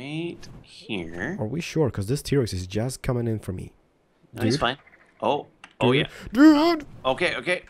right here. Are we sure? Because this T-Rex is just coming in for me. No, he's fine. Oh, Dude. yeah. Dude! Okay, okay.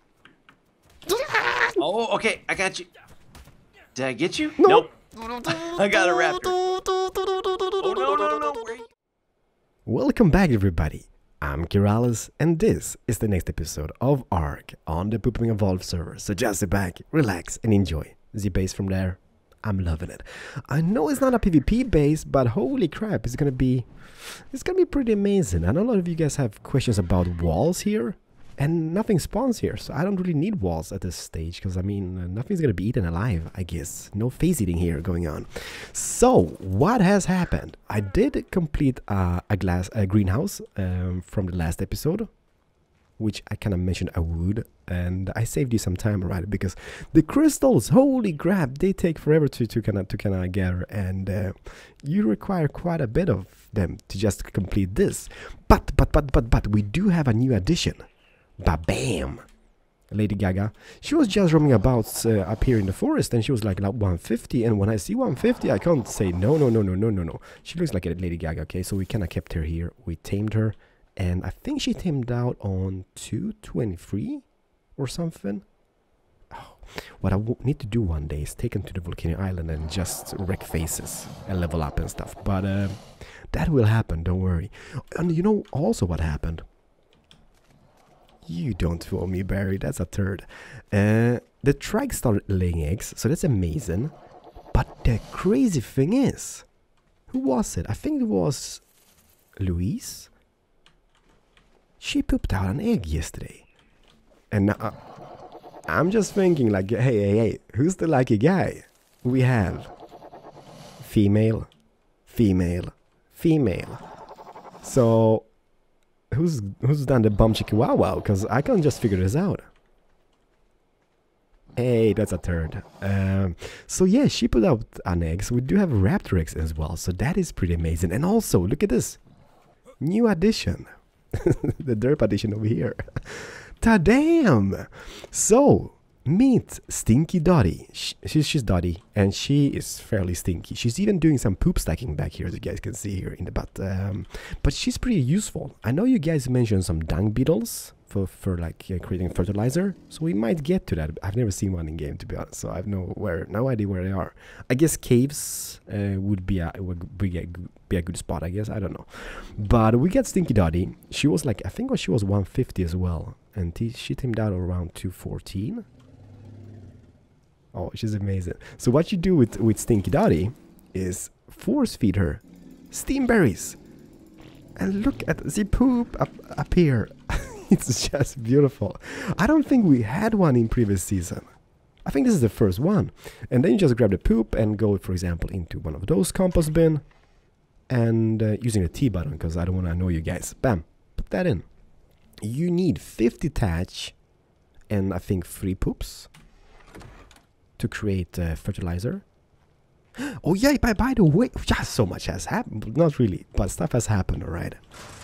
Oh, okay, I got you. Did I get you? No. Nope. I got a raptor. Oh, no. Where you... Welcome back, everybody. I'm Kiralis, and this is the next episode of ARK on the Pooping Evolved server. So just sit back, relax, and enjoy. The base from there, I'm loving it. I know it's not a PvP base, but holy crap, it's gonna be pretty amazing. I know a lot of you guys have questions about walls here, and nothing spawns here, so I don't really need walls at this stage, because I mean, nothing's gonna be eaten alive, I guess. No face eating here going on. So, what has happened? I did complete a greenhouse from the last episode, which I kind of mentioned I would, and I saved you some time, right? Because the crystals, holy crap, they take forever to kind of gather, and you require quite a bit of them to just complete this. But we do have a new addition. Ba-bam! Lady Gaga. She was just roaming about up here in the forest, and she was like 150, and when I see 150, I can't say no. She looks like a Lady Gaga, okay? So we kind of kept her here. We tamed her, and I think she tamed out on 223 or something. Oh, what I need to do one day is take her to the volcano island and just wreck faces and level up and stuff. But that will happen, don't worry. And you know also what happened? You don't fool me, Barry, that's a turd. The trike started laying eggs, so that's amazing. But the crazy thing is, who was it? I think it was Louise. She pooped out an egg yesterday. And I'm just thinking like, hey, who's the lucky guy? We have female. So who's done the bum chicka wow wow? Because I can't just figure this out. Hey, that's a turd. So yeah, she put out an egg. So we do have raptor eggs as well. So that is pretty amazing. And also, look at this. New addition. The derp addition over here. Ta-damn! So, meet Stinky Dottie. She's Dottie, and she is fairly stinky. She's even doing some poop stacking back here, as you guys can see here in the butt. But she's pretty useful. I know you guys mentioned some dung beetles for like creating fertilizer, so we might get to that. I've never seen one in game, to be honest, so I have no idea where they are. I guess caves would be a good spot, I guess. I don't know. But we got Stinky Dottie. She was like, I think she was 150 as well, and she tamed out around 214. Oh, she's amazing. So what you do with Stinky Dottie is force feed her steam berries. And look at the poop up here. It's just beautiful. I don't think we had one in previous season. I think this is the first one. And then you just grab the poop and go, for example, into one of those compost bin. And using the T button, because I don't want to annoy you guys. Bam. Put that in. You need 50 thatch and I think 3 poops to create fertilizer. Oh yeah, by the way, just so much has happened. Not really, but stuff has happened, alright.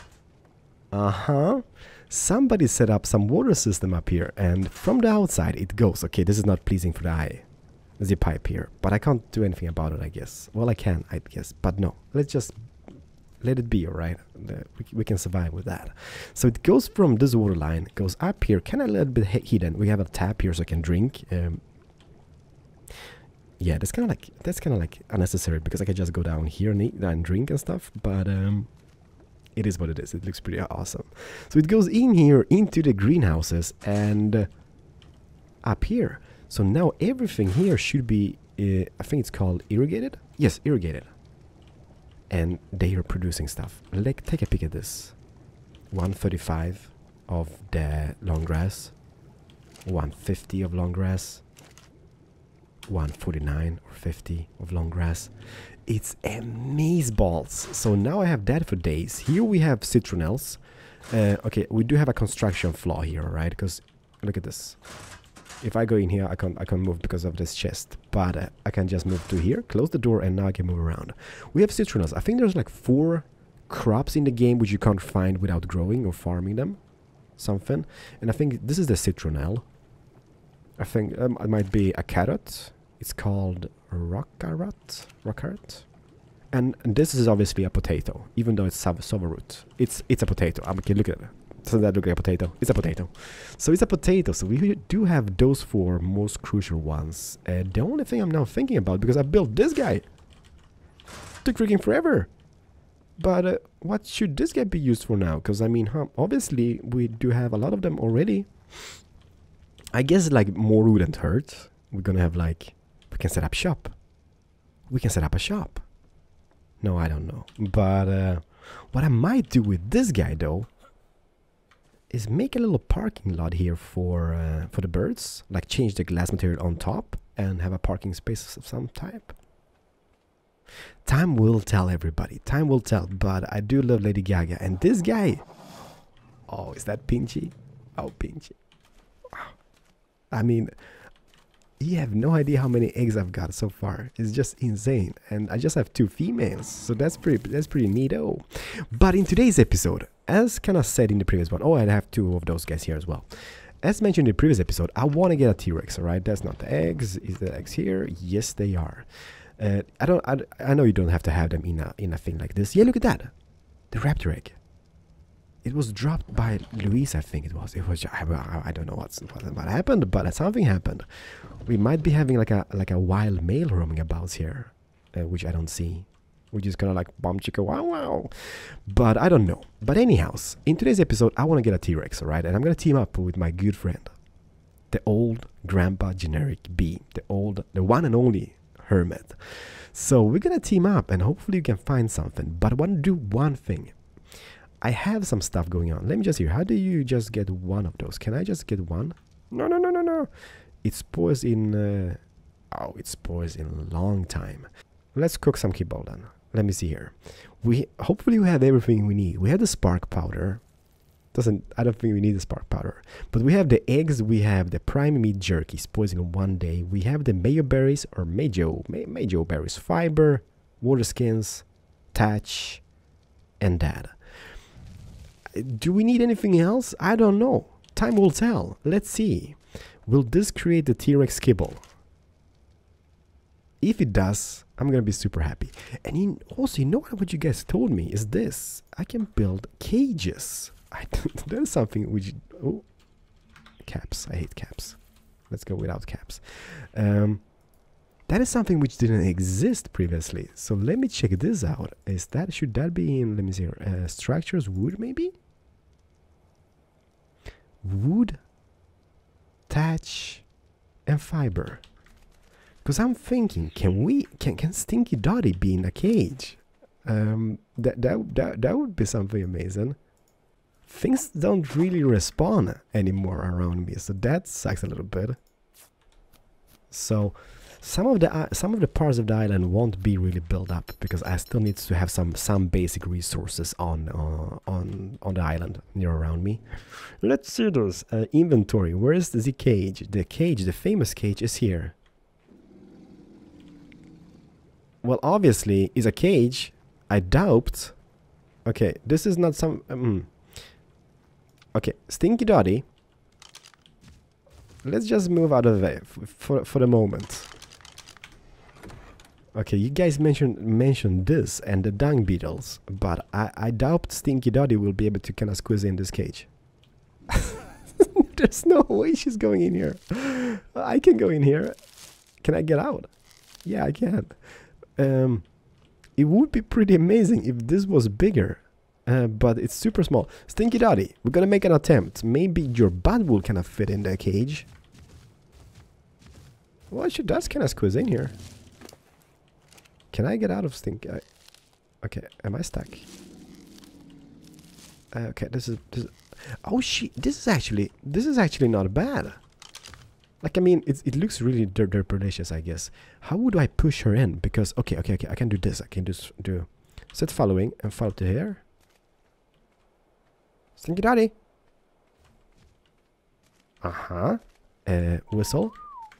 Somebody set up some water system up here, and from the outside it goes. Okay, this is not pleasing for the eye. There's a pipe here, but I can't do anything about it, I guess. Well, I can, I guess, but no. Let's just let it be, alright? We can survive with that. So it goes from this water line, goes up here, kind of a little bit hidden. We have a tap here so I can drink. Yeah, that's kind of like unnecessary, because I can just go down here and drink and stuff. But it is what it is. It looks pretty awesome. So it goes in here into the greenhouses and up here. So now everything here should be, I think it's called irrigated. Yes, irrigated. And they are producing stuff. Like, take a peek at this. 135 of the long grass, 150 of long grass. 149 or 50 of long grass. It's amazeballs. So now I have that for days. Here we have citronelles. Okay, we do have a construction flaw here, right? Because look at this. If I go in here, I can't move because of this chest. But I can just move to here, close the door, and now I can move around. We have citronelles. I think there's like 4 crops in the game which you can't find without growing or farming them. Something. And I think this is the citronelle. I think it might be a carrot. It's called rock carrot. And this is obviously a potato, even though it's sova root. It's a potato. Okay, look at it. Doesn't that look like a potato? It's a potato. So it's a potato. So we do have those 4 most crucial ones. The only thing I'm now thinking about, because I built this guy, took freaking forever. But what should this guy be used for now? Because I mean, obviously we do have a lot of them already. I guess like more wouldn't hurt. We're gonna have like, we can set up shop. We can set up a shop. No, I don't know. But what I might do with this guy though is make a little parking lot here for the birds. Like change the glass material on top and have a parking space of some type. Time will tell, everybody. Time will tell. But I do love Lady Gaga. And this guy. Oh, is that Pinchy? Oh, Pinchy. I mean, you have no idea how many eggs I've got so far. It's just insane. And I just have 2 females. So that's pretty neato. But in today's episode, as kind of said in the previous one. Oh, I have 2 of those guys here as well. As mentioned in the previous episode, I want to get a T-Rex, alright? That's not the eggs. Is the eggs here? Yes, they are. I know you don't have to have them in a thing like this. Yeah, look at that. The raptor egg. It was dropped by Luis, I think it was. I don't know what happened, but something happened. We might be having like a wild male roaming about here, which I don't see. Which is kind of like bomb chicka wow wow. But I don't know. But anyhow, in today's episode, I want to get a T-Rex, alright? And I'm gonna team up with my good friend, the old grandpa generic B, the one and only Hermit. So we're gonna team up and hopefully you can find something. But I want to do one thing. I have some stuff going on. Let me just hear. How do you just get one of those? Can I just get one? No. It spoils in it spoils in a long time. Let's cook some kibble then. Let me see here. Hopefully we have everything we need. We have the spark powder. I don't think we need the spark powder. But we have the eggs, we have the prime meat jerky, spoils in 1 day. We have the mayo berries or majo berries, fiber, water skins, thatch, and that. Do we need anything else? I don't know. Time will tell. Let's see. Will this create the T-Rex kibble? If it does, I'm gonna be super happy. And also, you know what you guys told me is this. I can build cages. That is something which... Oh, caps. I hate caps. Let's go without caps. That is something which didn't exist previously. So let me check this out. Should that be in, let me see here, structures, wood maybe? Wood, thatch, and fiber. Because I'm thinking, can Stinky Dotty be in a cage? That would be something amazing. Things don't really respawn anymore around me, so that sucks a little bit. So some of the parts of the island won't be really built up because I still need to have some basic resources on the island near around me. Let's see this inventory. Where is the cage? The famous cage is here. Well, obviously, is a cage. I doubt. Okay, this is not some. Okay, Stinky Dotty. Let's just move out of the way for the moment. Okay, you guys mentioned this and the dung beetles, but I doubt Stinky Dotty will be able to kind of squeeze in this cage. There's no way she's going in here. I can go in here. Can I get out? Yeah, I can. It would be pretty amazing if this was bigger. But it's super small. Stinky Dotty, we're gonna make an attempt. Maybe your butt will kind of fit in the cage. Well, she does kind of squeeze in here. Can I get out of Stinky? Okay, am I stuck? Okay, this is. Oh, this is actually not bad. Like, I mean, it looks really delicious, I guess. How would I push her in? Because okay, I can do this. I can just do set following and follow to here. Stinky Dotty. Whistle.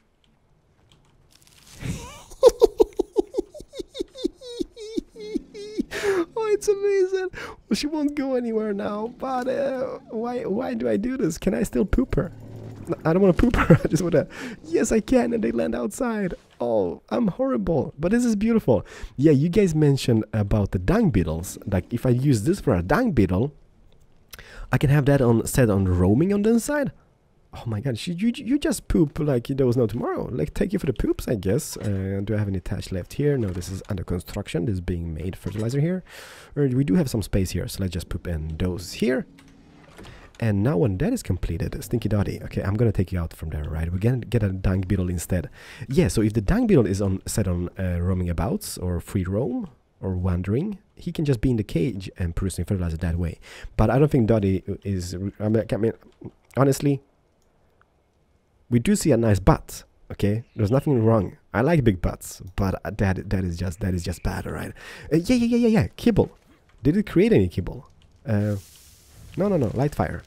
Oh, it's amazing. Well, she won't go anywhere now. But why do I do this? Can I still poop her? I don't want to poop her. I just want to. Yes, I can, and they land outside. Oh, I'm horrible, but this is beautiful. Yeah, you guys mentioned about the dung beetles. Like if I use this for a dung beetle, I can have that on set on roaming on the inside. Oh my god, you just poop like there was no tomorrow. Like, take you for the poops, I guess. Do I have any attached left here? No, this is under construction. This is being made fertilizer here. We do have some space here, so let's just poop in those here. And now when that is completed, Stinky Dotty, okay, I'm gonna take you out from there, right? We're gonna get a dung beetle instead. Yeah, so if the dung beetle is set on roaming abouts or free roam or wandering, he can just be in the cage and producing fertilizer that way. But I don't think Dotty is, I mean, honestly, we do see a nice butt, okay? There's nothing wrong. I like big butts, but that is just bad, right? Yeah. Kibble. Did it create any kibble? No. Light fire.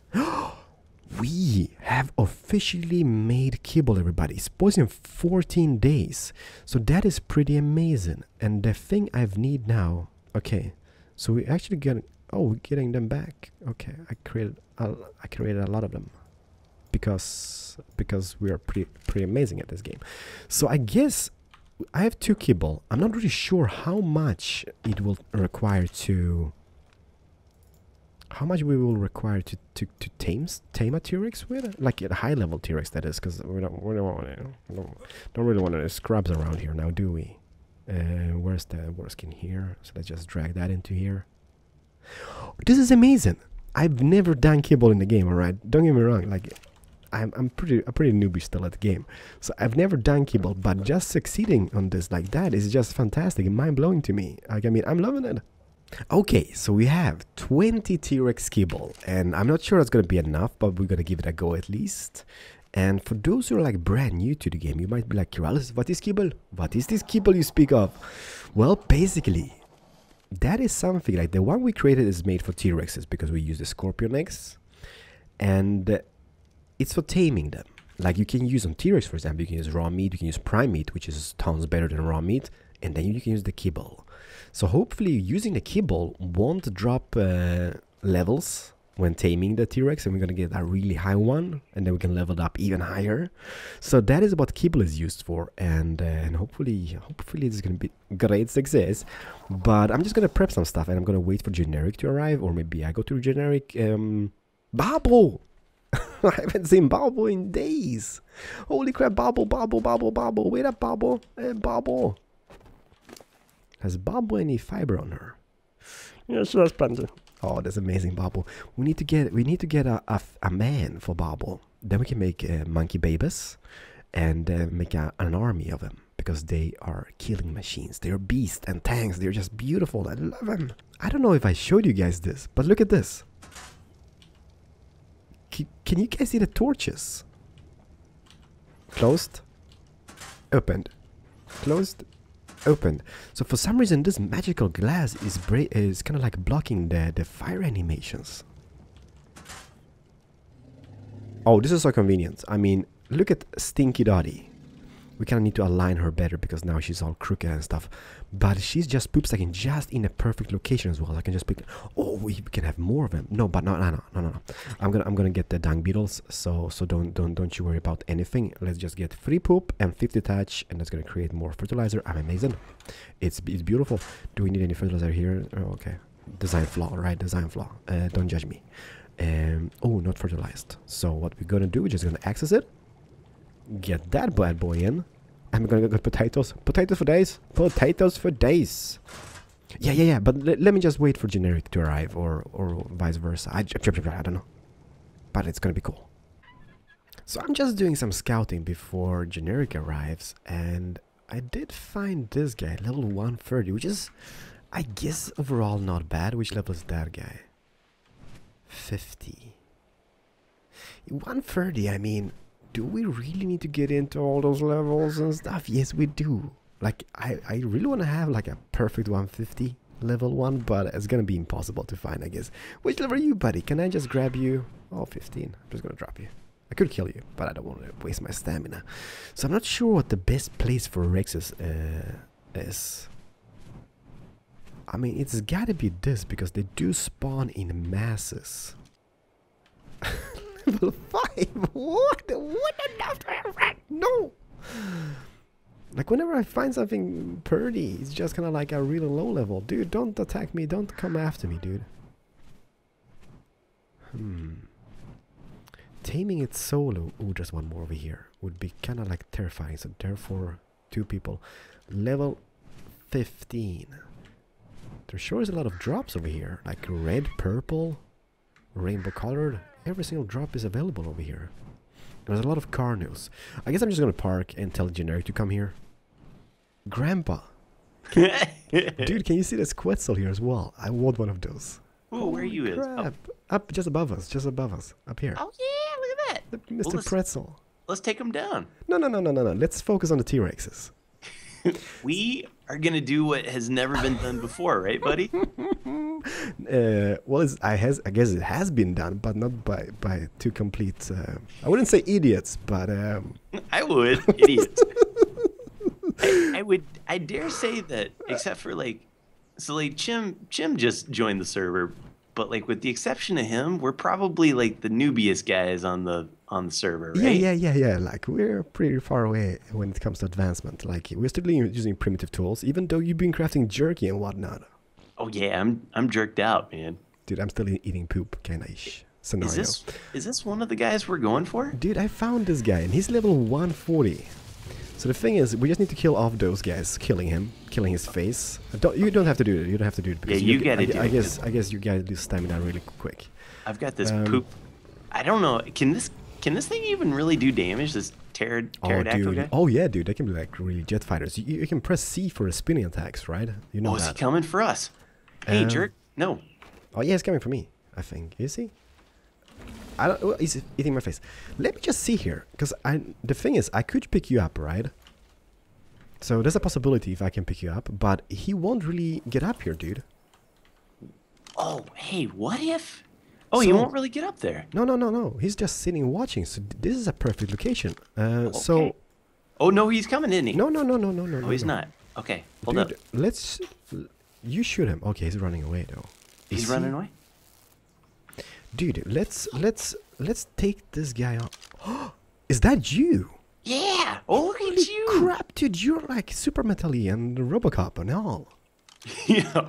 We have officially made kibble, everybody. It's poisoned in 14 days. So that is pretty amazing. And the thing I need now, okay. So we actually get, oh, we're getting them back. Okay, I created a lot of them. Because we are pretty amazing at this game. So I guess I have 2 kibble. I'm not really sure how much it will require to, how much we will require to tame a T-Rex with, like a high level T-Rex, that is, because we don't really want any scrubs around here now, do we? Where's the water skin here? So let's just drag that into here. This is amazing. I've never done kibble in the game, alright? Don't get me wrong, like I'm a pretty newbie still at the game, so I've never done kibble, but just succeeding on this like that is just fantastic and mind-blowing to me. Like, I mean, I'm loving it. Okay, so we have 20 T-Rex kibble, and I'm not sure that's gonna be enough, but we're gonna give it a go at least. And for those who are like brand new to the game, you might be like, Keralis, what is kibble? What is this kibble you speak of? Well, basically, that is something like the one we created is made for T-Rexes because we use the scorpion eggs, and it's for taming them. Like, you can use on T-Rex, for example, you can use raw meat, you can use prime meat, which is tons better than raw meat, and then you can use the kibble. So hopefully using the kibble won't drop levels when taming the T-Rex, and we're gonna get a really high one, and then we can level it up even higher. So that is what kibble is used for, and hopefully it's gonna be great success. But I'm just gonna prep some stuff, and I'm gonna wait for generic to arrive, or maybe I go to generic. Babble! I haven't seen Babble in days. Holy crap! Babble! Wait up, Babble! Babble! Has Babble any fiber on her? Yes, that's plenty. Oh, that's amazing, Babble. We need to get a man for Babble. Then we can make monkey babies and make an army of them, because they are killing machines. They are beasts and tanks. They're just beautiful. I love them. I don't know if I showed you guys this, but look at this. Can you guys see the torches? Closed, opened, closed, opened. So for some reason this magical glass is kind of like blocking the fire animations. Oh, this is so convenient. I mean, look at Stinky Dotty. We kind of need to align her better because now she's all crooked and stuff. But she's just poops like just in a perfect location as well. I can just pick. Oh, we can have more of them. No, but no. I'm gonna get the dung beetles. So don't you worry about anything. Let's just get 3 poop and 50 touch, and that's gonna create more fertilizer. I'm amazing. It's beautiful. Do we need any fertilizer here? Oh, okay. Design flaw, right? Design flaw. Don't judge me. Oh, not fertilized. So what we're gonna do? We're just gonna access it. Get that bad boy in. I'm gonna get potatoes. Potatoes for days. Potatoes for days. Yeah. But let me just wait for generic to arrive, or vice versa. I don't know. But it's gonna be cool. So I'm just doing some scouting before generic arrives, and I did find this guy, level 130, which is, I guess, overall not bad. Which level is that guy? 50. 130, I mean, do we really need to get into all those levels and stuff? Yes, we do. Like, I really want to have like a perfect 150 level one, but it's gonna be impossible to find, I guess. Which level are you, buddy? Can I just grab you? Oh, 15. I'm just gonna drop you. I could kill you, but I don't want to waste my stamina. So I'm not sure what the best place for Rexes is. I mean, it's gotta be this, because they do spawn in masses. Level 5? What? No! Like whenever I find something pretty, it's just kind of like a really low level. Dude, don't attack me. Don't come after me, dude. Taming it solo. Oh, just one more over here. Would be kind of like terrifying. So therefore, 2 people. Level 15. There sure is a lot of drops over here. Like red, purple, rainbow colored. Every single drop is available over here. And there's a lot of Carnos. I guess I'm just gonna park and tell Generic to come here. Grandpa. Dude, can you see this Quetzal here as well? I want one of those. Ooh, where you is? Crap. Up just above us, up here. Oh yeah, look at that. Mr. Well, Pretzel. Let's take him down. No. Let's focus on the T-Rexes. We are gonna do what has never been done before, right, buddy? Well, I guess it has been done, but not by 2 complete. I wouldn't say idiots, but I would, idiots. I dare say that, except for like, so like Chim just joined the server, but like with the exception of him, we're probably like the newbiest guys on the server, right? Yeah. Like we're pretty far away when it comes to advancement. Like we're still using primitive tools, even though you've been crafting jerky and whatnot. Oh yeah, I'm jerked out, man. Dude, I'm still eating poop, kind-ish scenario. Is this one of the guys we're going for? Dude, I found this guy, and he's level 140. So the thing is, we just need to kill off those guys, killing his face. You don't have to do it. You don't have to do it. Yeah, you gotta do it. I guess you guys lose stamina really quick. I've got this poop. I don't know. Can this thing even really do damage? This pterodactyl guy? Oh yeah, dude. They can be like really jet fighters. You can press C for spinning attacks, right? You know that. Is he coming for us? Hey, jerk! No. Oh yeah, he's coming for me. I think. Is he? I don't. Well, he's eating my face. Let me just see here, because the thing is, I could pick you up, right? So there's a possibility if I can pick you up, but he won't really get up here, dude. Oh, hey, what if? Oh, he won't really get up there. No. He's just sitting and watching. So this is a perfect location. Okay. So. Oh no, he's coming, isn't he? No. Oh, he's not. Okay, hold up. Let's. You shoot him. Okay, he's running away though. He's running away. Dude, let's take this guy on. Is that you? Yeah. Oh, look at you. Crap, dude, you're like Super Metal-y and RoboCop and all. Yeah.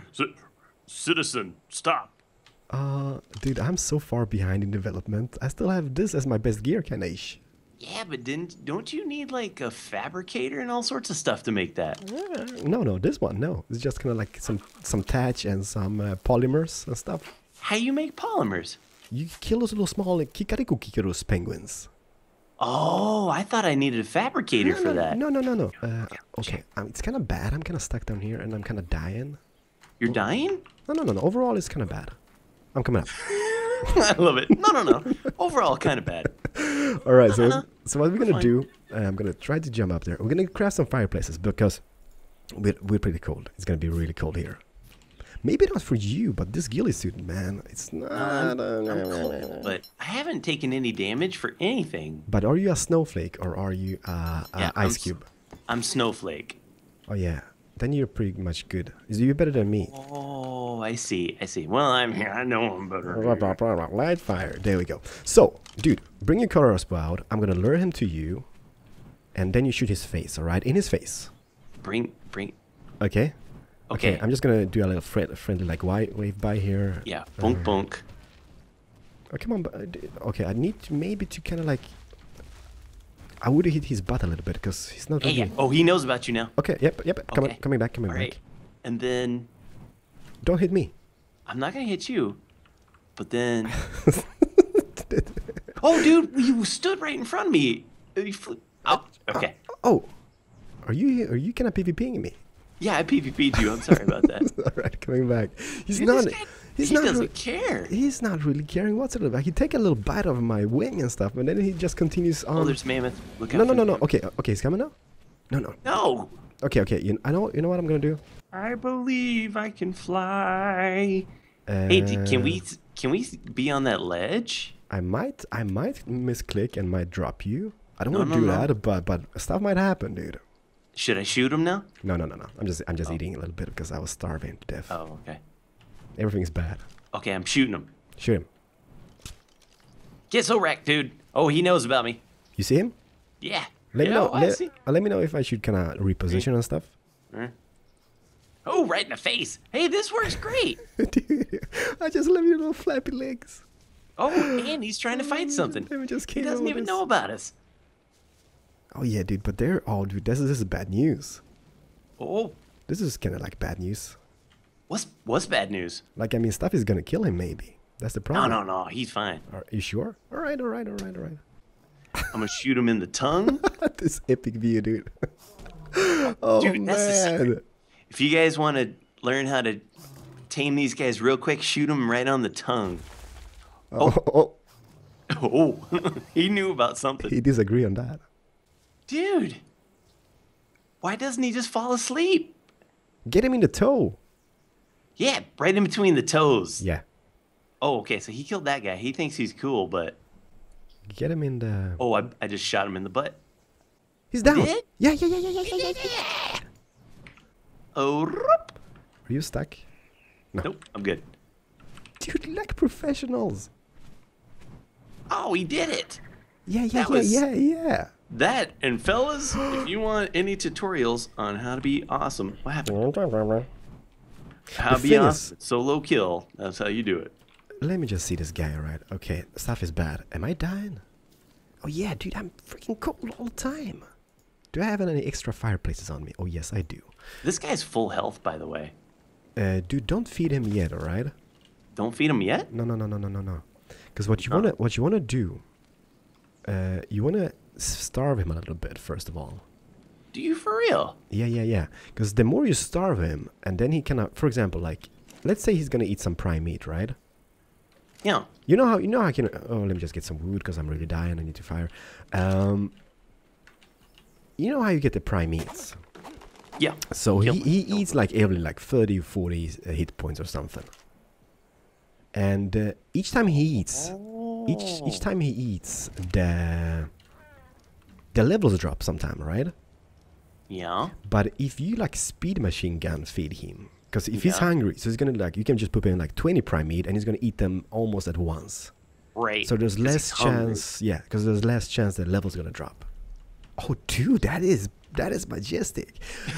Citizen, stop. Dude, I'm so far behind in development. I still have this as my best gear, Kanish. Yeah, but don't you need like a fabricator and all sorts of stuff to make that? No, this one, no. It's just kind of like some thatch and some polymers and stuff. How you make polymers? You kill those little small Kikariku penguins. Oh, I thought I needed a fabricator for that. No. Okay, it's kind of bad. I'm kind of stuck down here and I'm kind of dying. You're dying? No. Overall, it's kind of bad. I'm coming up. I love it. No. Overall, kind of bad. All right, so what we're going to do, I'm going to try to jump up there. We're going to craft some fireplaces because we're pretty cold. It's going to be really cold here. Maybe not for you, but this ghillie suit, man, it's not... I'm cold, but I haven't taken any damage for anything. But are you a snowflake or are you a ice cube? I'm Snowflake. Oh, yeah. Then you're pretty much good. You're better than me. Oh, I see. Well, I'm here. I know I'm better. Light fire. There we go. So, dude, bring your crossbow out. I'm going to lure him to you. And then you shoot his face, all right? In his face. Bring. Okay. Okay, I'm just gonna do a little friendly like wave by here. Yeah, bonk. Oh, come on. Okay, I need to maybe to kind of like... I would hit his butt a little bit because he's not really... Yeah. Oh, he knows about you now. Okay, yep. Okay. Coming back. All right. And then... Don't hit me. I'm not gonna hit you. But then... Oh, dude, you stood right in front of me. Oh, okay. Oh, are you kind of PvPing me? Yeah, I PvP'd you. I'm sorry about that. All right, coming back. He doesn't care. He's not really caring whatsoever. He take a little bite of my wing and stuff, and then he just continues on. Oh, there's Mammoth. Look out. No. Okay, he's coming now. No. No. Okay. You know what I'm gonna do? I believe I can fly. Hey, can we be on that ledge? I might misclick and might drop you. I don't want to do that, but stuff might happen, dude. Should I shoot him now? No. I'm just eating a little bit because I was starving to death. Oh, okay. Everything's bad. Okay, I'm shooting him. Shoot him. Get so wrecked, dude. Oh, he knows about me. You see him? Yeah. Let me Yeah, know. I see. Let me know if I should kind of reposition and stuff. Oh, right in the face. Hey, this works great. Dude, I just love your little flappy legs. Oh, and he's trying to fight something. Let me just He keep doesn't all even this. know about us. Oh yeah, dude. But they're. Oh, dude. This is bad news. Oh, This is kind of like bad news. what's bad news? Like, I mean, stuff is gonna kill him. Maybe that's the problem. No. He's fine. Are you sure? All right. I'm gonna shoot him in the tongue. This epic view, dude. Oh Dude, that's the man. secret. If you guys want to learn how to tame these guys real quick, shoot them right on the tongue. Oh, Oh, he knew about something. he disagree on that. Dude, why doesn't he just fall asleep? Get him in the toe. Yeah, right in between the toes. Yeah. Oh, okay, so he killed that guy. He thinks he's cool, but... Get him in the. Oh, I just shot him in the butt. He's down. did? Yeah. Oh, roop. Are you stuck? Nope, I'm good. Dude, like professionals. Oh, he did it. Yeah. That That, and fellas, if you want any tutorials on how to be awesome, what happened? How to be thing awesome, solo kill, that's how you do it. Let me just see this guy, alright? Okay, stuff is bad. Am I dying? Oh yeah, dude, I'm freaking cold all the time. Do I have any extra fireplaces on me? Oh yes, I do. This guy's full health, by the way. Dude, don't feed him yet, alright? Don't feed him yet? No. Because what you wanna do, you wanna starve him a little bit first of all. Do you for real? Yeah. Because the more you starve him, and then he cannot, for example, like, let's say he's gonna eat some prime meat, right? Yeah. You know how I can. Oh, let me just get some wood because I'm really dying. I need to fire. You know how you get the prime meats? Yeah. So Kill he him. eats like every like 30 or 40 hit points or something. And each time he eats, each time he eats, the levels drop sometime, right? Yeah. But if you like speed machine gun feed him, because if he's Yeah. hungry, so he's gonna like, you can just put in like 20 prime meat and he's gonna eat them almost at once. Right. So there's 'cause less he's hungry. chance, yeah, because there's less chance that level's gonna drop. Oh, dude, that is majestic.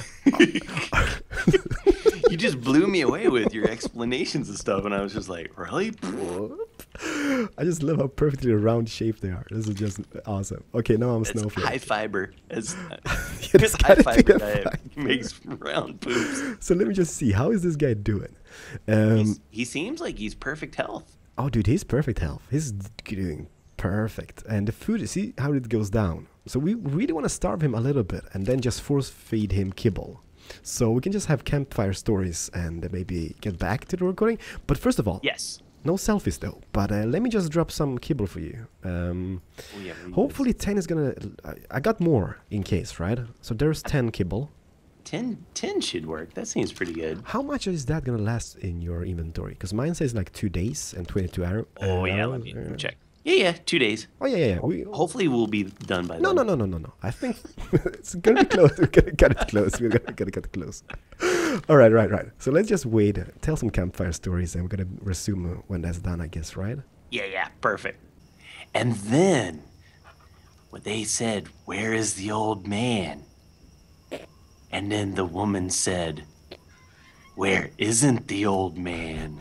You just blew me away with your explanations and stuff, and I was just like, really? I just love how perfectly round shaped they are. This is just awesome. Okay, now I'm It's snowflake. high fiber. It's it's high gotta be fiber a diet fiber. makes round poops. So let me just see, how is this guy doing? He seems like he's perfect health. Oh, dude, he's perfect health. He's doing perfect. And the food, see how it goes down. So we really want to starve him a little bit and then just force feed him kibble. So we can just have campfire stories and maybe get back to the recording. But first of all, Yes. no selfies though. But let me just drop some kibble for you. Oh, yeah, Hopefully 10 is gonna... I got more in case, right? So there's 10 kibble. 10 should work. That seems pretty good. How much is that gonna last in your inventory? Because mine says like 2 days and 22 hours. Oh, yeah, let me check. Yeah, 2 days. Oh, yeah. Hopefully we'll be done by No. then. I think it's gonna be close. We're gonna get it close. We're gonna get it close. All right. So let's just wait. Tell some campfire stories, and we're gonna resume when that's done, I guess, right? Yeah, perfect. And then, when they said, "Where is the old man?" And then the woman said, "Where isn't the old man?"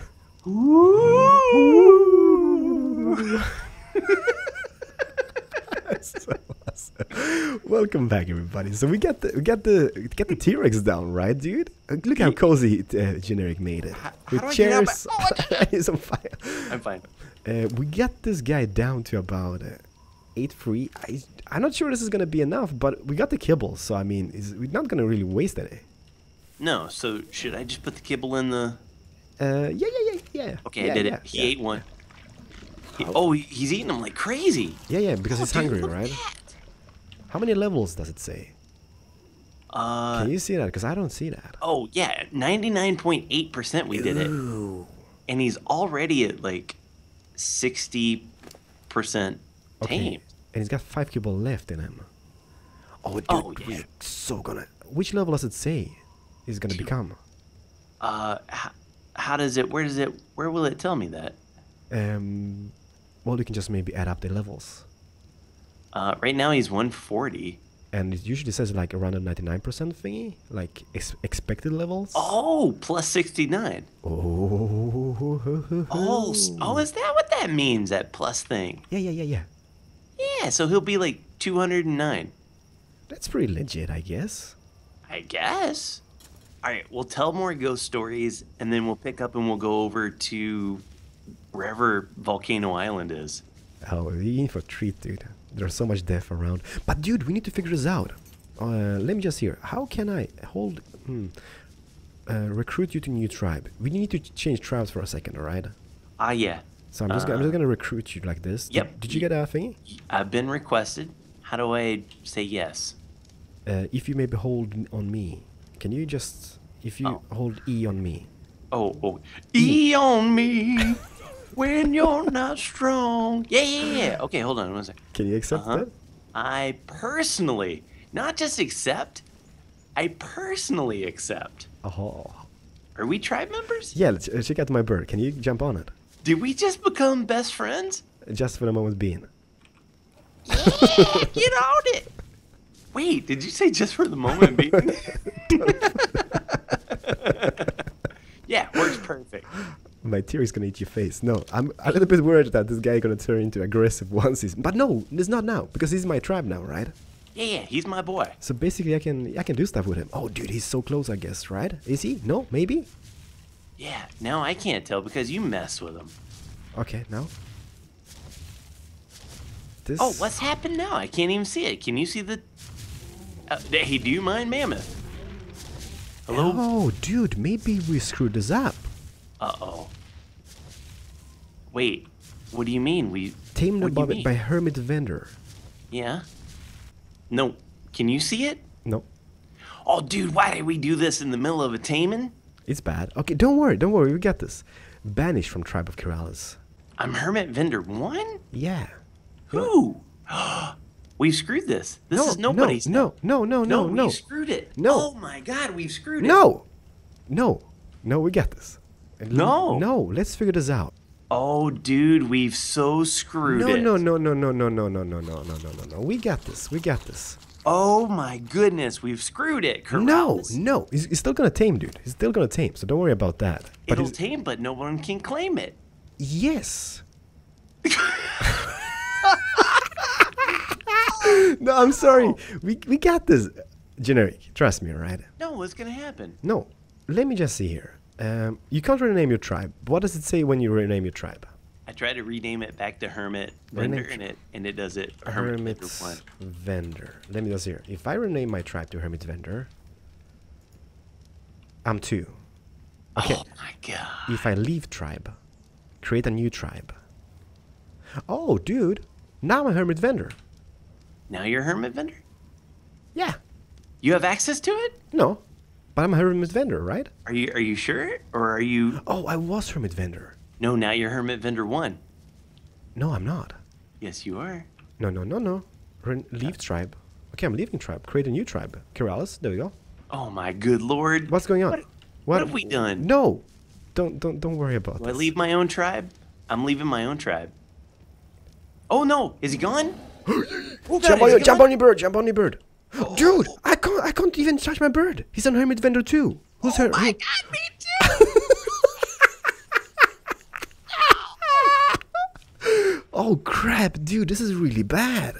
So awesome. Welcome back, everybody. So we got the T-Rex down, right, dude? Look how cozy Generic made it. How do I get out of chairs. He's on fire. I'm fine. We got this guy down to about 8 free. I'm not sure this is gonna be enough, but we got the kibble, so I mean, we're not gonna really waste any. No, so should I just put the kibble in the... Yeah. Okay, Yeah, I did yeah, it. He yeah. ate one. He's eating them like crazy. Yeah, because he's Dude, hungry, look at right? that. How many levels does it say? Can you see that? Because I don't see that. Oh, yeah, 99.8% we did it. Ooh. And he's already at like 60% Okay. tame. And he's got 5 kibble left in him. Oh, dude, Oh, yeah. we're so gonna... Which level does it say he's gonna become? How does it, where will it tell me that? Well, you can just maybe add up the levels. Right now he's 140. and it usually says like around a 99% thingy, like expected levels. Oh, plus 69. Oh, Oh, is that what that means, that plus thing? yeah. Yeah, so he'll be like 209. That's pretty legit, I guess. I guess. All right, we'll tell more ghost stories, and then we'll pick up and we'll go over to wherever Volcano Island is. Oh, you're in for a treat, dude. There's so much death around. But dude, we need to figure this out. Let me just hear. How can I recruit you to new tribe? We need to change tribes for a second, alright? Ah, yeah. So I'm just gonna recruit you like this. Yep. Did you get a thingy? I've been requested. How do I say yes? If you maybe hold on me, can you just hold E on me? Oh, E on me when you're not strong. Yeah. Okay, hold on one second. Can you accept that? I personally, not just accept, I personally accept. Oh. Are we tribe members? Yeah, let's check out my bird. Can you jump on it? Did we just become best friends? Just for the moment being. Yeah, get on it. Wait, did you say just for the moment being? Yeah, works perfect. My tear is gonna eat your face. No, I'm a little bit worried that this guy gonna turn into aggressive onesies. But no, it's not now, because he's my tribe now, right? Yeah, he's my boy. So basically I can do stuff with him. Oh dude, he's so close, I guess, right? Is he? No? Maybe? Yeah, now I can't tell because you mess with him. Okay, now. This... Oh, what's happened now? I can't even see it. Can you see the... hey, do you mind, Mammoth? Hello? Oh, dude, maybe we screwed this up. Uh-oh. Wait, what do you mean? Tamed what do you mean? by Hermit Vendor. Yeah? No, can you see it? No. Oh, dude, why did we do this in the middle of a taming? It's bad. Okay, don't worry, we got this. Banished from Tribe of Keralis. I'm Hermit Vendor 1? Yeah. Who? We screwed this. This is nobody's. No. We screwed it. No. Oh my god, we've screwed it. No, we got this. No. No, let's figure this out. Oh, dude, we've so screwed it. No. We got this. Oh my goodness, we've screwed it. Keralis. No. He's still gonna tame, dude. He's still gonna tame, so don't worry about that. But It'll tame, but no one can claim it. Yes. No, I'm sorry. We got this. Generic. Trust me, right? No, what's gonna happen? No. Let me just see here. You can't rename your tribe. What does it say when you rename your tribe? I tried to rename it back to Hermit Vendor, and it does it. Hermit Vendor 1. Vendor. Let me just here. If I rename my tribe to Hermit Vendor, I'm 2. Okay. Oh my god. If I leave tribe, create a new tribe. Oh, dude. Now I'm a Hermit Vendor. Now you're Hermit Vendor? Yeah. You have access to it? No. But I'm a Hermit Vendor, right? Are you sure? Or are you... Oh, I was Hermit Vendor. No, now you're Hermit Vendor 1. No, I'm not. Yes, you are. No. Leave tribe. Okay, I'm leaving tribe. Create a new tribe. Keralis, there we go. Oh my good lord. What's going on? What have we done? No. Don't worry about Do this. I leave my own tribe? I'm leaving my own tribe. Oh no, is he gone? Jump on your bird. Oh. Dude, I can't even touch my bird. He's on Hermit Vendor 2. Who's her? Oh my god, me too! Oh crap, dude, this is really bad.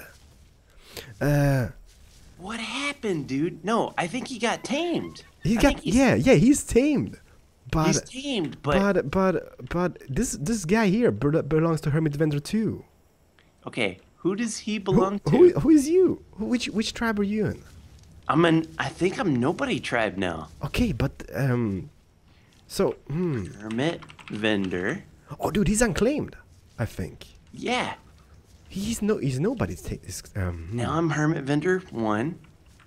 What happened, dude? No, I think he got tamed. He's tamed. But he's tamed, but this guy here belongs to Hermit Vendor 2. Okay, who does he belong to? Who is you? Which tribe are you in? I think I'm nobody tribe now. Okay, but so Hermit Vendor. Oh, dude, he's unclaimed. I think. Yeah. He's nobody's. Now I'm Hermit Vendor 1.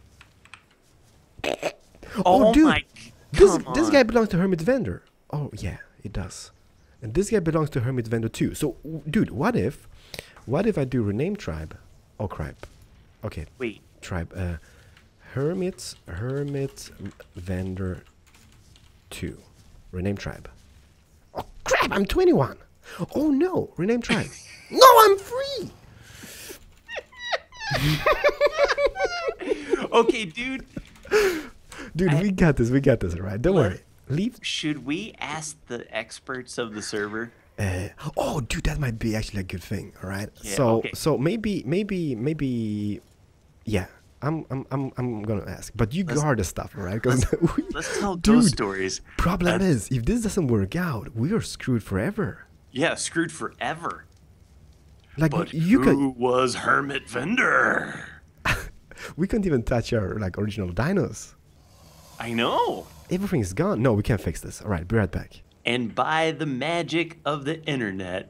Oh, dude, my! This guy belongs to Hermit Vendor. Oh yeah, it does. And this guy belongs to Hermit Vendor 2. So, dude, what if I do rename tribe? Oh crap. Okay. Wait. Tribe. Hermit Vendor 2. Rename tribe. Oh crap! I'm 21. Oh no! Rename tribe. No, I'm free. Okay, dude. Dude, we got this. We got this, all right? Don't worry. Leave. Should we ask the experts of the server? Oh, dude, that might be actually a good thing, all right? Yeah, So, okay. so maybe, yeah. I'm gonna ask, but you guard the stuff, all right? Because Let's tell ghost dude, stories. problem is, if this doesn't work out, we are screwed forever. Yeah, screwed forever. Like But you who was Hermit Vendor? we can't even touch our like original dinos. I know. Everything is gone. No, we can't fix this. All right, be right back. And by the magic of the internet,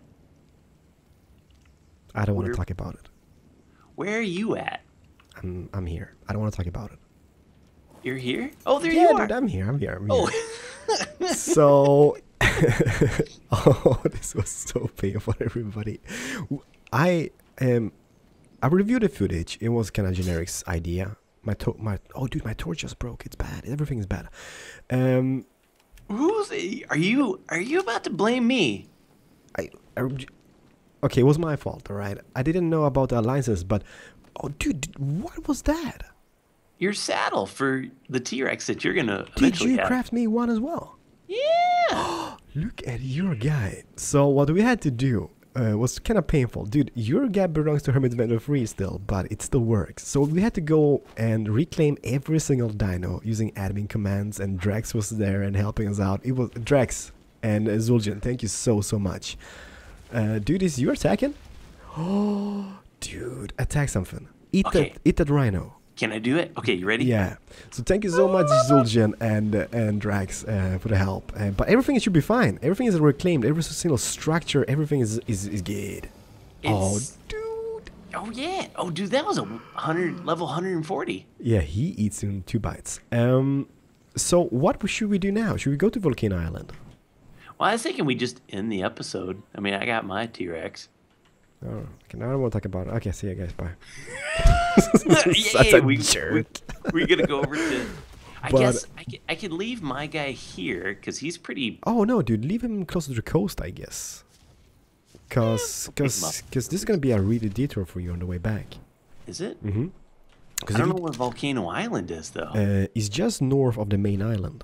I don't want to We're- talk about it. where are you at? I'm here. I don't want to talk about it. You're here? Oh, there Yeah, you are. dude, I'm here. I'm here. I'm Oh, here. So, oh, this was so painful, everybody. I I reviewed the footage. It was kind of generic's idea. Oh, dude, my torch just broke. It's bad. Everything is bad. who's? Are you about to blame me? I okay, it was my fault. All right, I didn't know about the alliances, but oh, dude, what was that? Your saddle for the T-Rex that you're gonna Did eventually you have. craft me one as well? Yeah. Look at your guy. So what we had to do was kind of painful. Dude, your guy belongs to Hermit Vendor 3 still, but it still works. So we had to go and reclaim every single dino using admin commands, and Drax was there and helping us out. It was Drax and Zul'jin. Thank you so much. Dude, is you attacking? Oh, dude, attack something. Eat Okay. that rhino. Can I do it? Okay, you ready? Yeah. So thank you so much, Zul'jin and Drax, for the help. But everything should be fine. Everything is reclaimed. Every single structure, everything is good. Oh, It's- dude. Oh yeah. Oh, dude, that was a level 140. Yeah, he eats in 2 bites. So what should we do now? Should we go to Volcano Island? Well, I was thinking we just end the episode. I mean, I got my T-Rex. Oh, okay, now I don't want to talk about it. Okay, see you guys. Bye. Such a jerk. We're gonna go over to. I But- guess I could leave my guy here because he's pretty. Oh no, dude, leave him closer to the coast, I guess. Cause this is gonna be a really detour for you on the way back. Is it? Mm-hmm. I don't know where Volcano Island is though. It's just north of the main island.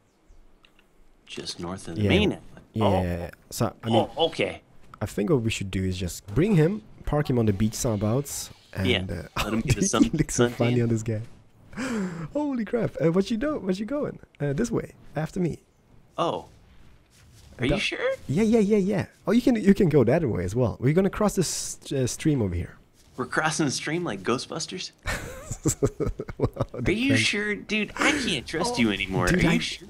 Just north of the Yeah. main island. Yeah. So I mean, Oh, okay. I think what we should do is just bring him, park him on the beach somewabouts, and Yeah, let him get dude, some he looks so sun funny tan. on this guy. Holy crap! What you going? This way, after me. Oh. Are you sure? Yeah. Oh, you can go that way as well. We're gonna cross this stream over here. We're crossing the stream like Ghostbusters? Well, Are you sure? Dude, I can't trust you anymore. dude, Are I- you sure?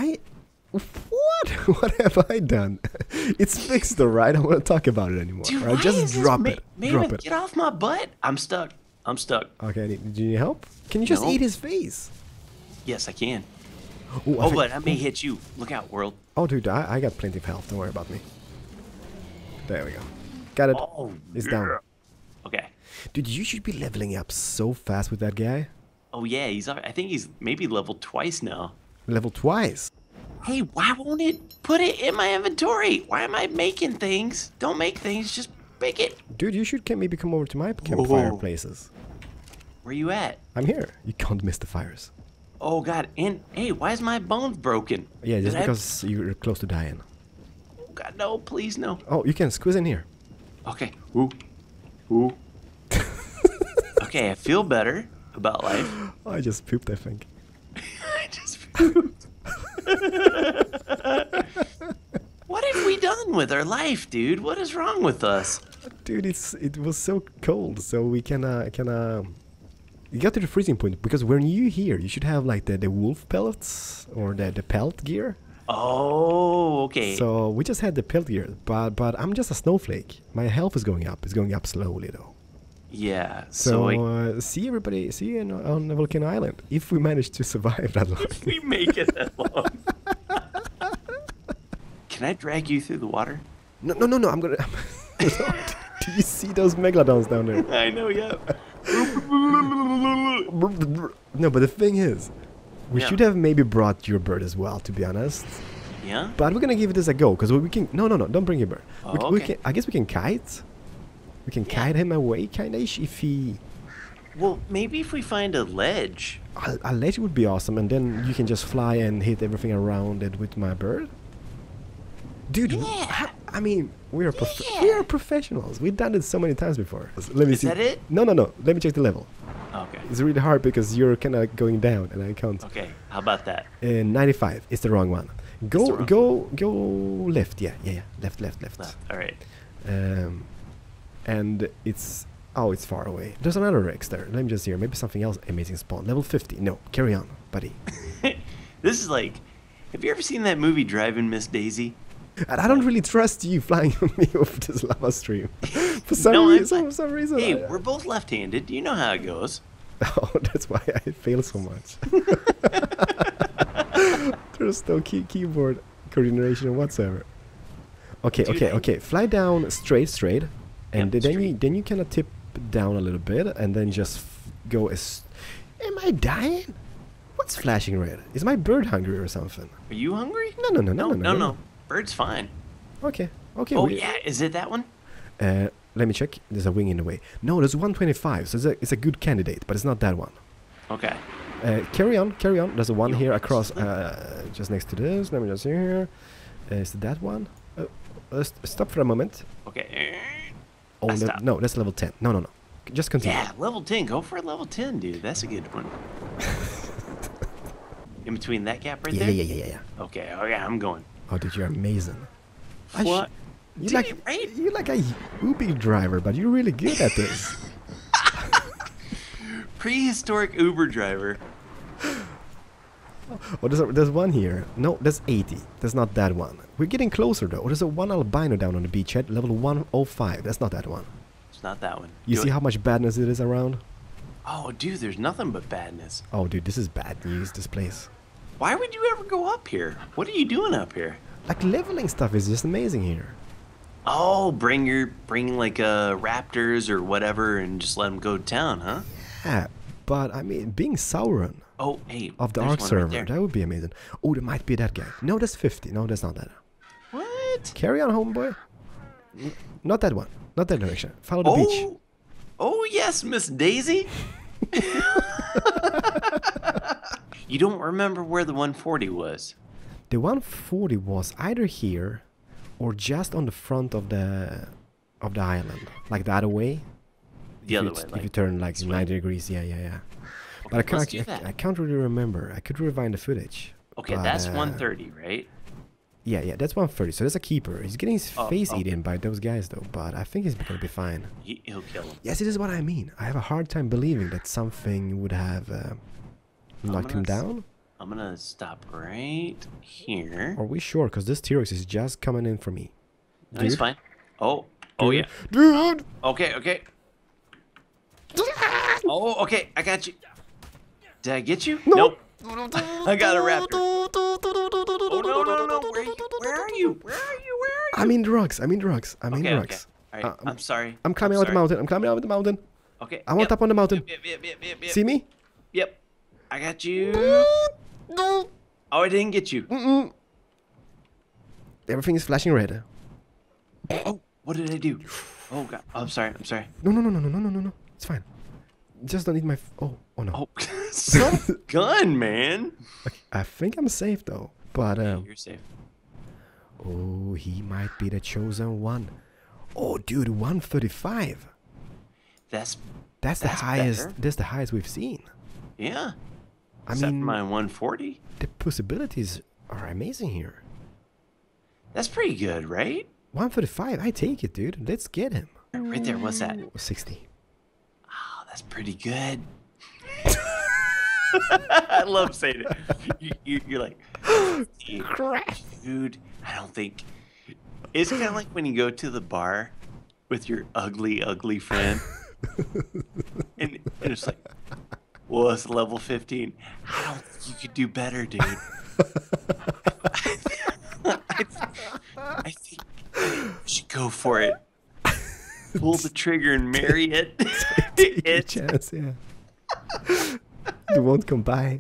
What? What have I done? It's fixed, all right. I don't want to talk about it anymore. Dude, all right? why Just is this drop it. Drop Maven, it. get off my butt. I'm stuck. Okay. Do you need help? Can you just No. eat his face? Yes, I can. Ooh, Oh, but I may hit you. Look out, world. Oh, dude, I got plenty of health. Don't worry about me. There we go. Got it. Oh, It's yeah. down. Okay. Dude, you should be leveling up so fast with that guy. Oh, yeah, I think he's maybe leveled twice now. Level twice. Hey, why won't it put it in my inventory? Why am I making things? Don't make things, just make it. Dude, you should maybe come over to my campfire Whoa. places. Where you at? I'm here. You can't miss the fires. Oh, God. And, hey, why is my bones broken? Yeah, just Did I- because you're close to dying. Oh, God, no, please, no. Oh, you can squeeze in here. Okay. Ooh. Ooh. Okay, I feel better about life. I just pooped, I think. I just What have we done with our life, dude? What is wrong with us? Dude, it was so cold, so we can you got to the freezing point because when you here, you should have like the wolf pellets or the pelt gear. Oh, okay. So we just had the pelt gear, but I'm just a snowflake. My health is going up. It's going up slowly though. Yeah. So like, see everybody, see you on Volcano Island if we manage to survive that long. we make it that long. Can I drag you through the water? No, I'm gonna. Do you see those megalodons down there? I know, yeah. No, but the thing is, we Yeah. should have maybe brought your bird as well, to be honest. Yeah? But we're gonna give this a go because we can. No, don't bring your bird. Oh, we okay. can. I guess we can kite. We can Yeah. kite him away, kinda, if he. Well, maybe if we find a ledge. A ledge would be awesome, and then you can just fly and hit everything around it with my bird. Dude, Yeah. I mean, we are professionals. We've done it so many times before. Let me Is see. that it? No, no, no. Let me check the level. Okay. It's really hard because you're kind of going down, and I can't. Okay. How about that? 95 is the wrong one. the Go, wrong go left. Yeah, yeah, yeah. Left, left, left. Left. All right. And it's it's far away. There's another Rex there. Let me just hear. Maybe something else amazing spawn. Level 50. No, carry on, buddy. This is like, have you ever seen that movie Driving Miss Daisy? And I don't really trust you flying on me over this lava stream. For some No, I'm reason, fine. for some reason. Hey, we're both left-handed. You know how it goes. Oh, that's why I fail so much. There's no keyboard coordination whatsoever. Okay, Dude, okay, okay. Fly down straight, and Yep, then you kind of tip down a little bit, and then just go as. Am I dying? What's flashing red? Is my bird hungry or something? Are you hungry? No, no, no, no, no, no, no. Bird's fine. Okay, okay. Oh yeah, is it that one? Let me check. There's a wing in the way. No, there's 125, so it's a good candidate, but it's not that one. Okay. Carry on, carry on. There's a one Yo, here across, slip. just next to this. Let me just see here. Is it that one? Stop for a moment. Okay. Oh, I stopped. no, that's level 10. No, no, no. Just continue. Yeah, level 10. Go for level 10, dude. That's a good one. In between that gap right Yeah, there? yeah, yeah, yeah, yeah. Okay, okay, I'm going. Oh, dude, you're amazing. What? You Dude, right? you're like a Uber driver, but you're really good at this. Prehistoric Uber driver. Oh, there's one here. No, that's 80. That's not that one. We're getting closer though. Oh, there's a one albino down on the beachhead, level 105. That's not that one. It's not that one. You see how much badness it is around? Oh, dude, there's nothing but badness. Oh, dude, this is bad news, this place. Why would you ever go up here? What are you doing up here? Like, leveling stuff is just amazing here. Oh, bring like raptors or whatever and just let them go to town, huh? Yeah, but I mean, being Sauron Oh, hey. of the there's Ark one server, right there. that would be amazing. Oh, there might be that guy. No, that's 50. No, that's not that. What? Carry on, homeboy. Not that one. Not that direction. Follow the beach. Oh, yes, Miss Daisy. You don't remember where the 140 was? The 140 was either here or just on the front of the island, like the other way. The other way, If like you turn like this way? 90 degrees, yeah, yeah, yeah. Okay, But let's do that. I can't really remember. I could rewind the footage. Okay, but, that's 130, right? Yeah, yeah, that's 130. So that's a keeper. He's getting his face oh. eaten by those guys though, but I think he's gonna be fine. He'll kill him. Yes, it is what I mean. I have a hard time believing that something would have knocked him down. I'm gonna stop right here. Are we sure? Because this T-Rex is just coming in for me. No, he's Dude. fine. Oh, oh yeah. Dude! Okay, okay. Oh, okay. I got you. Did I get you? No. Nope. I got a raptor. Oh no, no, no! Where are you? Where are you? Where are you? Where are you? I'm in the rocks. I'm in the rocks. I'm in the Okay, rocks. okay. All right. I'm sorry. I'm climbing out the mountain. I'm climbing out the mountain. Okay. I want up on the mountain. Yep. See me? Yep. I got you. Oh, I didn't get you. Everything is flashing red. Oh, what did I do? Oh God. Oh, I'm sorry. I'm sorry. No, no, no, no, no, no, no, no, no. It's fine. Just don't need my. Oh no. Oh, some gun, man. I think I'm safe though. But You're safe. oh, he might be the chosen one. Oh, dude, 135. That's That's the That's highest. better. That's the highest we've seen. yeah. I Except mean, my 140. the possibilities are amazing here. That's pretty good, right? 135. I take it, dude. Let's get him. Right there. What's that? 60. Oh, that's pretty good. I love saying it. You're like, dude, I don't think. It's kind of like when you go to the bar with your ugly, ugly friend. and it's like, well, it's level 15. I don't think you could do better, dude. I think you should go for it. Pull the trigger and marry it. Take a It- chance, yeah. It won't come by.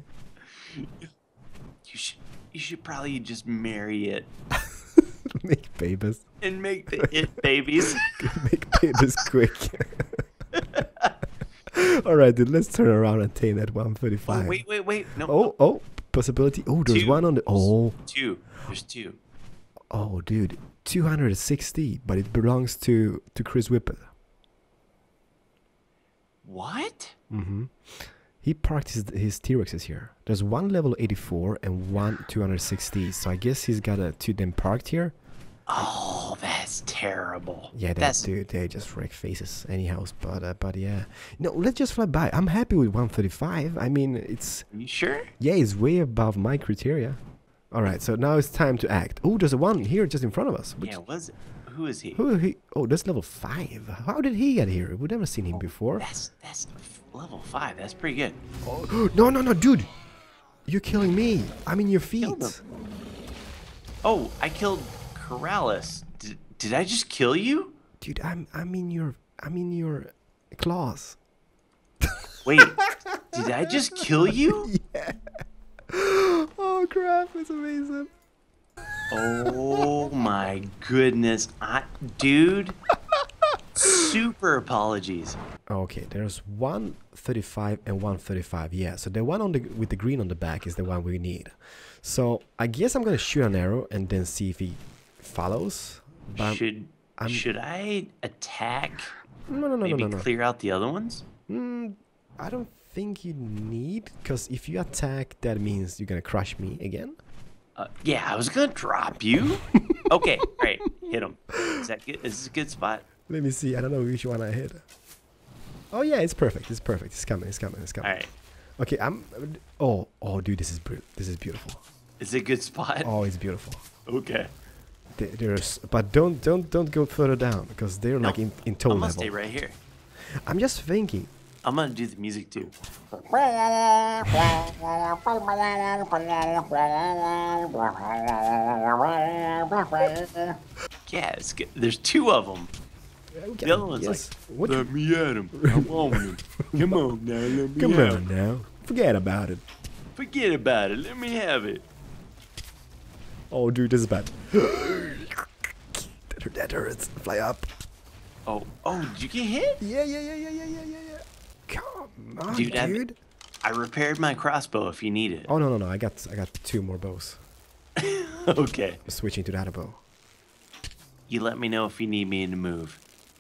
You should probably just marry it Make babies. and make the it babies. Make babies quick. All right, dude. Let's turn around and tame that Oh, 135. wait. No. Oh, possibility. Oh, there's Two. one on the. Oh, Two. There's two. oh, dude. 260, but it belongs to Chris Whippet. What? He parked his T-Rexes here. There's one level 84 and one 260. So I guess he's got two of them parked here. Oh, that's terrible. Yeah, that's dude, they just wreck faces anyhow. But yeah, no, let's just fly by. I'm happy with 135. I mean, it's You sure? yeah, it's way above my criteria. All right, so now it's time to act. Oh, there's a one here just in front of us. Yeah. Who is he? Who he? Oh, that's level 5. How did he get here? We've never seen him before. That's level 5. That's pretty good. Oh, no, dude! You're killing me. I'm in your feet. Killed him. Oh, I killed Corrales. Did I just kill you? Dude, I'm in your claws. Wait, did I just kill you? Oh crap! It's amazing. Oh my goodness, dude. Super apologies. Okay, there's 135 and 135. Yeah, so the one on with the green on the back is the one we need. So I guess I'm gonna shoot an arrow and then see if he follows. But Should I attack? no. Maybe clear out the other ones? I don't think you need, because if you attack, that means you're gonna crush me again. Yeah, I was gonna drop you. Okay, all right, hit him. Is that good? Is this a good spot? Let me see. I don't know which one I hit. Oh yeah, it's perfect. It's perfect. It's coming. All right. Okay, Oh, dude, this is beautiful. Is it a good spot? Oh, it's beautiful. Okay. But don't go further down, because they're like in toe I'm level. gonna stay right here. I'm just thinking. I'm gonna do the music too. Yeah, it's good. There's two of them. The other one's like, let me at him. I want him. Come on now, let me Come have on him. now. Forget about it. Forget about it. Let me have it. Oh, dude, this is bad. That hurts. Fly up. Oh, did you get hit? Yeah. Come on, Dude. I repaired my crossbow if you need it. Oh no. I got 2 more bows. Okay. I'm switching to that bow. You let me know if you need me to move.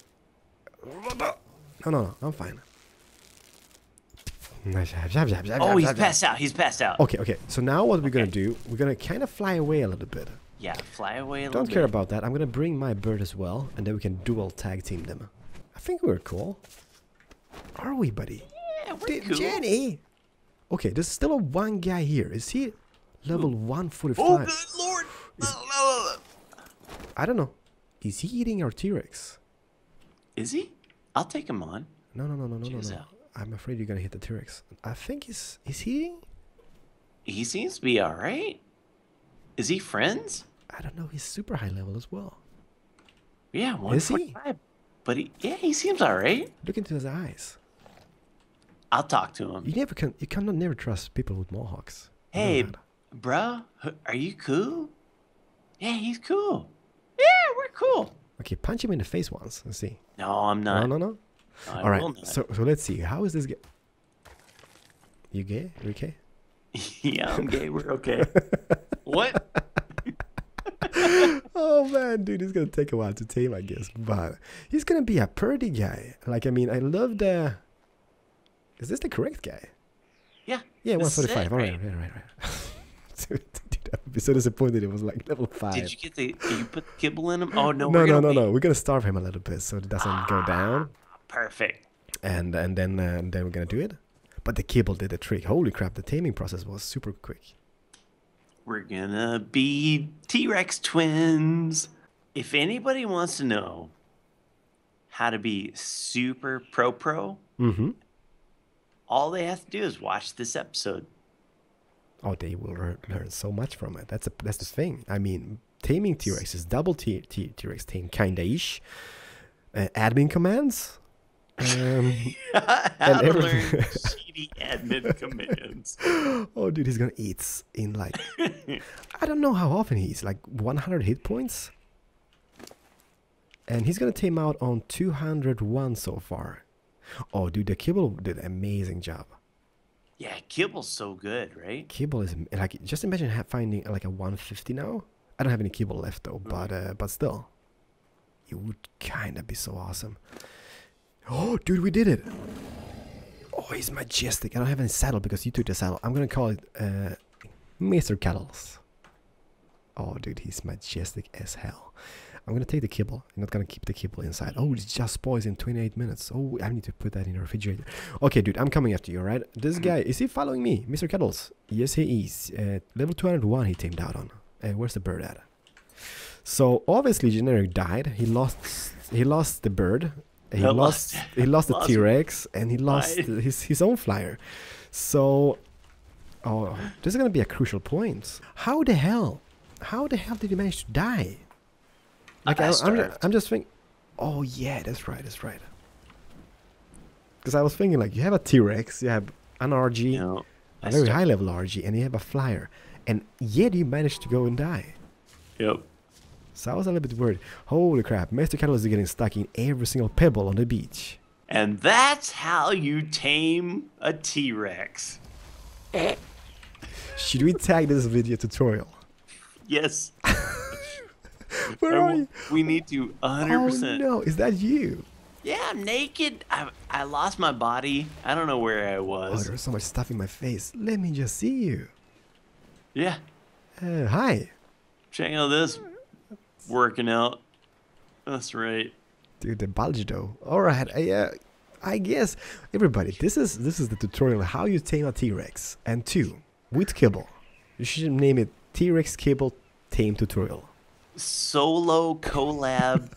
No. I'm fine. Oh, he's passed out. He's passed out. Okay. So now what we're gonna do? We're gonna kind of fly away a little bit. Yeah, fly away a little bit. Don't care about that. I'm gonna bring my bird as well, and then we can dual tag team them. I think we're cool. Are we, buddy? Yeah, we're cool. Jenny! Okay, there's still a one guy here. Is he level 145? Oh, good lord! No. I don't know. Is he eating our T-Rex? Is he? I'll take him on. No. Check out. I'm afraid you're gonna hit the T-Rex. I think is he eating? He seems to be alright. Is he friends? I don't know. He's super high level as well. Yeah, Is he? 145. But he seems alright. Look into his eyes. I'll talk to him. You cannot never trust people with mohawks. You know Hey, that. bro, are you cool? Yeah, he's cool. Yeah, we're cool. Okay, punch him in the face once and see. No, I'm not. No. I All right. will not. So let's see. How is this guy? You gay? You okay? Yeah, I'm gay. We're okay. What? Oh man, dude, it's gonna take a while to tame, I guess, but he's gonna be a pretty guy. Like, I mean, I love the. Is this the correct guy? Yeah. Yeah, this is 145. it, All right. Dude, I would be so disappointed. It was like level 5. Did you get you put the kibble in him? Oh no. No. We're gonna starve him a little bit so it doesn't go down. Perfect. And then we're gonna do it. But the kibble did the trick. Holy crap! The taming process was super quick. We're gonna be T-Rex twins. If anybody wants to know how to be super pro, all they have to do is watch this episode. Oh, they will learn so much from it. That's the thing. I mean, taming T-Rex is double T-Rex tame kinda-ish. Admin commands. How to learn shitty admin commands. Oh, dude, he's gonna eat in like I don't know how often he eats. Like 100 hit points, and he's gonna tame out on 201 so far. Oh, dude, the Kibble did an amazing job. Yeah, Kibble's so good, right? Kibble is like, just imagine finding like a 150 now. I don't have any Kibble left though, but still, it would kind of be so awesome. Oh, dude, we did it! Oh, he's majestic. I don't have any saddle because you took the saddle. I'm gonna call it Mr. Kettles. Oh, dude, he's majestic as hell. I'm gonna take the Kibble. I'm not gonna keep the Kibble inside. Oh, it just spoils in 28 minutes. Oh, I need to put that in the refrigerator. Okay, dude, I'm coming after you, alright? This guy, is he following me? Mr. Kettles? Yes, he is. Level 201 he tamed out on. Where's the bird at? So, obviously, Generic died. He lost the bird. He lost the T-Rex. And he lost his own flyer. So, oh, this is gonna be a crucial point. How the hell did he manage to die? Like, I'm just thinking, oh yeah, that's right. Because I was thinking, like, you have a T-Rex, you have an RG, a very high level RG, and you have a flyer, and yet you managed to go and die. Yep. So I was a little bit worried. Holy crap, Mr. Kettle is getting stuck in every single pebble on the beach. And that's how you tame a T-Rex. Should we tag this video tutorial? Yes. Where are you? We need to 100%. Oh no, is that you? Yeah, I'm naked. I lost my body. I don't know where I Oh, was. there's so much stuff in my face. Let me just see you. Yeah. Hi. Check out this. Working out. That's right. Dude, the bulge though. Alright, I guess everybody, this is the tutorial how you tame a T-Rex. And 2, with Kibble. You should name it T-Rex Kibble Tame Tutorial. Solo collab.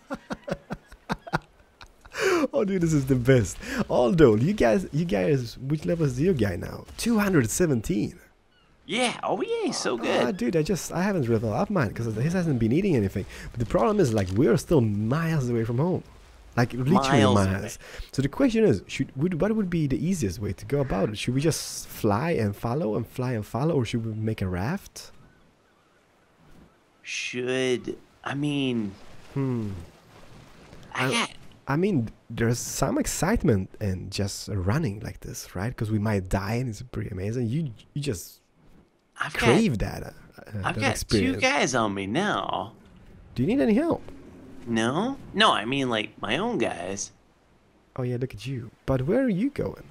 Oh dude, this is the best. Although you guys, which level is your guy now? 217. Yeah, oh yeah, he's so good. Dude, I haven't leveled up mine because he hasn't been eating anything. But the problem is, like, we're still miles away from home. Like, literally miles. So the question is, what would be the easiest way to go about it? Should we just fly and follow, or should we make a raft? I mean, I mean, there's some excitement in just running like this, right? Because we might die, and it's pretty amazing. You just crave that. I've that got experience. 2 guys on me now. Do you need any help? No, I mean like my own guys. Oh yeah, look at you. But where are you going?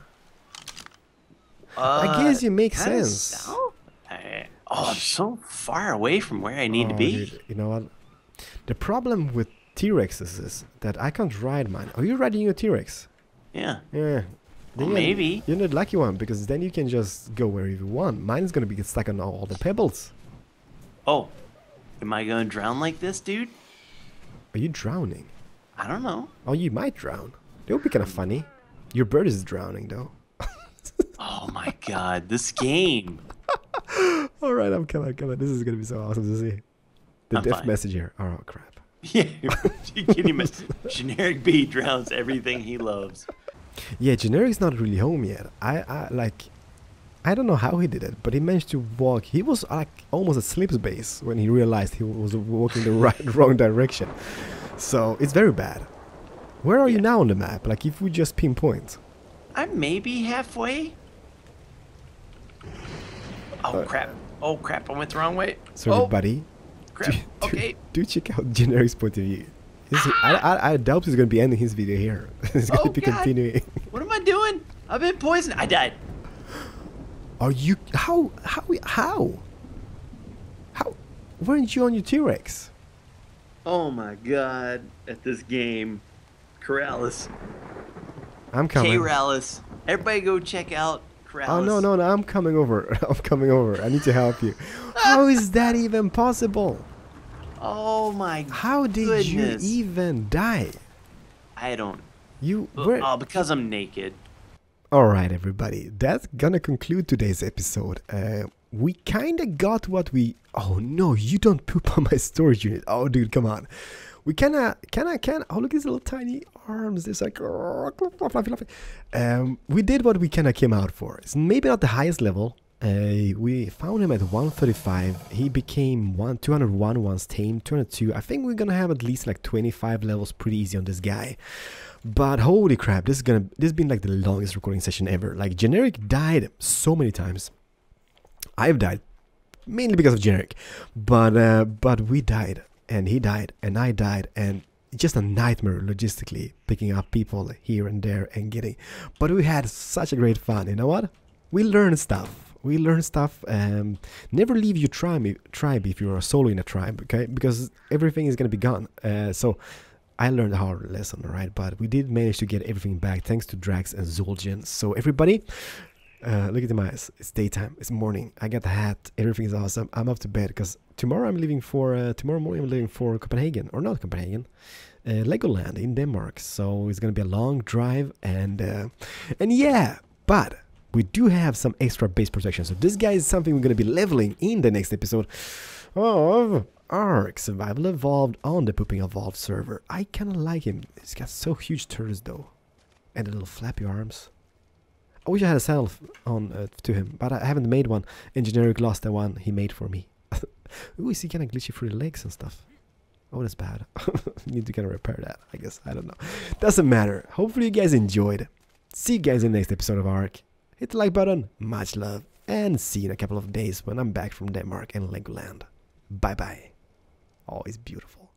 I guess it makes sense. I'm so far away from where I need to be. Dude, you know what? The problem with T-Rexes is that I can't ride mine. Are you riding your T-Rex? Yeah. Yeah. Well, maybe. You're the lucky one, because then you can just go wherever you want. Mine's gonna be stuck on all the pebbles. Oh, am I gonna drown like this, dude? Are you drowning? I don't know. Oh, you might drown. That would be kind of funny. Your bird is drowning, though. Oh my god, this game. Alright, I'm coming. This is gonna be so awesome to see. The death message here. Oh, crap. Yeah, can you imagine? Generic B drowns everything he loves. Yeah, Generic's not really home yet. I don't know how he did it, but he managed to walk. He was like almost at Slip's base when he realized he was walking the wrong direction. So it's very bad. Where are you now on the map? Like, if we just pinpoint. I'm maybe halfway. Oh crap! Oh crap! I went the wrong way. So everybody, crap. Okay. Do check out Generic's point of view. I doubt he's gonna be ending his video here. He's gonna be continuing. What am I doing? I've been poisoned. I died. Are you? How? Weren't you on your T-Rex? Oh my god! At this game, Corrales. I'm coming. K-Rallis. Everybody go check out Corrales. Oh no! I'm coming over. I need to help you. How is that even possible? Oh my How did you even die? I don't. Oh, because I'm naked. Alright, everybody. That's gonna conclude today's episode. We kinda got what we... Oh no, you don't poop on my storage unit. Oh dude, come on. We kinda... Oh, look at his little tiny arms. It's like... Fluffy. We did what we kinda came out for. It's maybe not the highest level, We found him at 135. He became 201 once tamed, 202. I think we're gonna have at least like 25 levels pretty easy on this guy. But holy crap, this has been like the longest recording session ever. Like Generic died so many times. I've died mainly because of Generic, but we died, and he died, and I died, and just a nightmare logistically picking up people here and there and getting. But we had such a great fun. You know what? We learned stuff. We learn stuff. Never leave your tribe if you are solo in a tribe, okay? Because everything is gonna be gone. So I learned a hard lesson, right? But we did manage to get everything back thanks to Drax and Zul'jin. So everybody, look at my eyes. It's daytime. It's morning. I got the hat. Everything is awesome. I'm up to bed because tomorrow I'm leaving for tomorrow morning. I'm leaving for Copenhagen, or not Copenhagen, Legoland in Denmark. So it's gonna be a long drive, and yeah, but we do have some extra base protection. So this guy is something we're gonna be leveling in the next episode of Ark Survival Evolved on the Pooping Evolved server. I kind of like him. He's got so huge turrets though, and the little flappy arms. I wish I had a saddle on to him, but I haven't made one, and Generic lost the one he made for me. Ooh, is he kind of glitchy through the legs and stuff? Oh, that's bad. Need to kind of repair that, I guess. I don't know. Doesn't matter. Hopefully you guys enjoyed. See you guys in the next episode of Ark. Hit the like button. Much love. And see you in a couple of days when I'm back from Denmark and Legoland. Bye bye. Always beautiful.